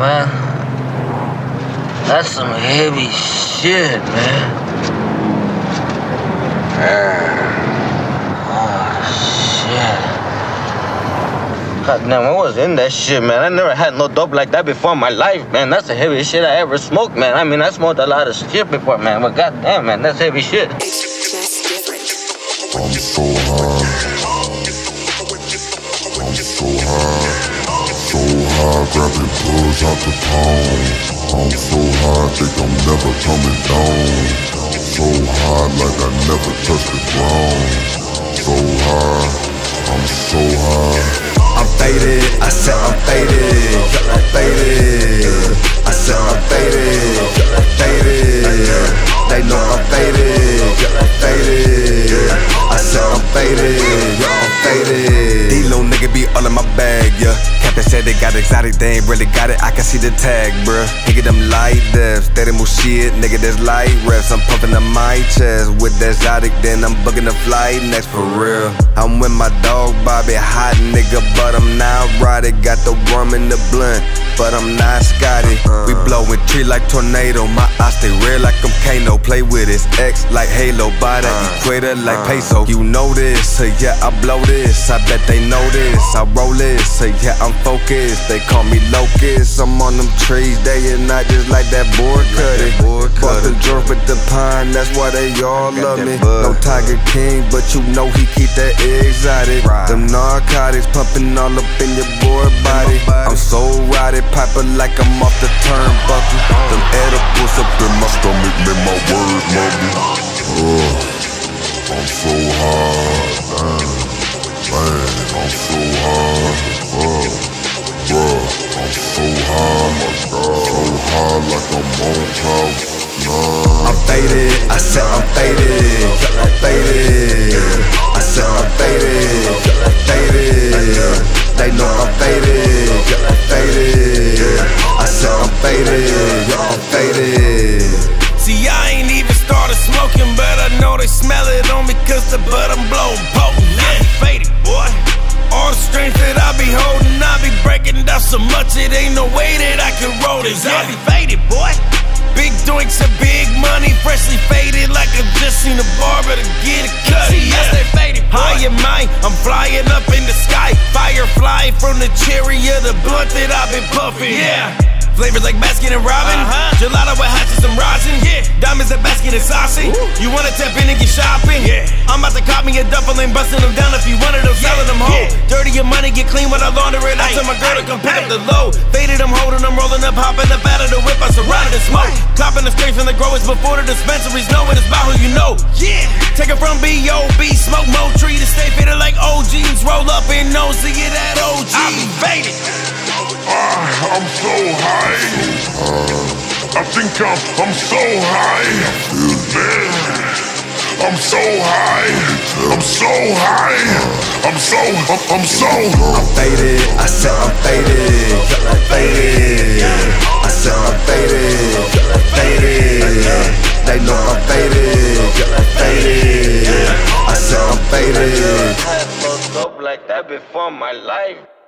man. That's some heavy shit, man. Oh, shit. God damn, I was in that shit, man. I never had no dope like that before in my life, man. That's the heaviest shit I ever smoked, man. I mean, I smoked a lot of shit before, man. But god damn, man, that's heavy shit. I'm so high. I'm so high. So high, grabbing bugs out the palm. I'm so high, think I'm never coming down. So high, like I never touched the ground. So high, I'm so high. I'm faded, I said I'm faded, I'm faded. I said I'm faded, faded. They know I'm faded, I'm faded. I said I'm faded, I'm faded. These little niggas be all in my bag, yeah. Captain said they got exotic, they ain't really got it, I can see the tag, bruh. Nigga, them light deaths, steady move shit, nigga, that's light reps. I'm pumping on my chest with that exotic, then I'm booking the flight next for real. I'm with my dog Bobby, hot nigga, but I'm not right. Got the worm in the blunt, but I'm not Scotty. We blowin' tree like tornado, my eyes stay red like I'm Kano. Play with his X like Halo, buy that equator like peso. You know this, so yeah, I blow this. I bet they know this, I roll this, so yeah, I'm focused. They call me Locust, I'm on them trees day and night just like that board cutting. Bought the jerk with the pine, that's why they all love me. No Tiger King, but you know he keep that exotic. Them narcotics pumping all up in your boy body. I'm so rowdy, poppin' like I'm off the turnbuckle. Them edibles up in my stomach make my words mumble. I'm so high, man, I'm so high, bruh, I'm so high, so high like I'm on cloud nine. I'm faded, I said I'm faded, I'm faded. I said I'm faded, faded. They know I'm faded, I'm faded. I said I'm faded, I'm faded. See, I ain't even started smoking, but I know they smell it on me cause the bud I'm blowing potent. I be faded, boy. All the strength that I be holding, I be breaking down so much it ain't no way that I can roll this. I be faded, boy. Big doinks and big money, freshly faded like I just seen a barber to get a cut. See, I stay faded, high in mind, I'm flying up in the sky. Firefly from the cherry of the blunt that I've been puffing. Yeah. Flavors like Baskin and Robin, gelato with hatches and rosin. Diamonds at Baskin and Saucy. You wanna tap in and get shopping? I'm about to cop me a duffel and busting them down if you wanted them, selling them whole. Dirty your money, get clean when I launder it. I tell my girl to come pick up the load. Faded, I'm holding them, rolling up, hopping up out of the whip. I surrounded the smoke, copping the straight from the growers before the dispensaries. Knowing it's about who you know. Take it from B.O.B. Smoke more tree to stay fitted like OGs. Roll up and no see it at OG. I be faded. I'm so high. I think I'm so high. Man, I'm so high. I'm so high. I'm faded. I said I'm faded. I'm faded. I said I'm faded. Faded. They know I'm faded. I'm faded. I said I'm faded. I had no dope like that before in my life.